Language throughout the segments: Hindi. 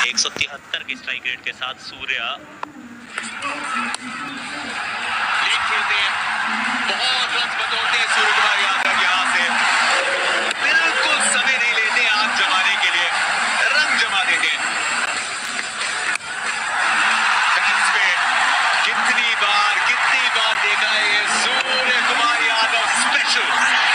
173 के स्ट्राइक रेट के साथ सूर्या खेलते हैं, बहुत रन बटोरते हैं सूर्य कुमार यादव। यहाँ से बिल्कुल समय नहीं लेते आग जमाने के लिए, रंग जमा देते हैं। कितनी बार देखा है ये सूर्य कुमार यादव स्पेशल।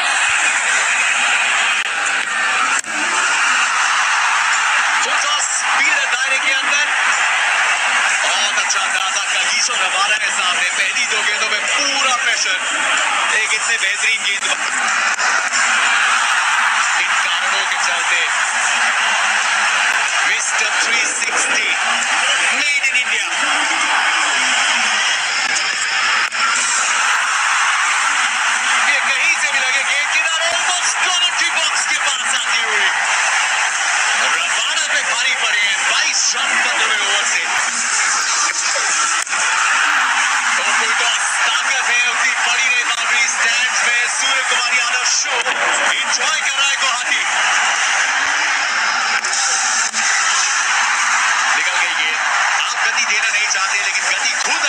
स्पीड है दायरे के अंदर, बहुत अच्छा अंदाजा कलीसो रवाना है सामने। पहली 2 गेंदों में पूरा प्रेशर, एक इतने बेहतरीन गेंद इन कारणों के चलते मिस्टर 360 मेड इन इंडिया। ये कहीं से भी लगे गेंद किनारे, ऑलमोस्ट कॉमेंट्री बॉक्स के पास आती हुई रवाना पे भारी पड़े हैं 22 रन 15वें ओवर से। ताकत है उतनी पड़ी रही बाउंड्री स्टैंड्स में। सूर्य कुमार यादव शो एंजॉय कर रहा है गुवाहाटी। निकल गई गेंद, आप गति देना नहीं चाहते लेकिन गति खुद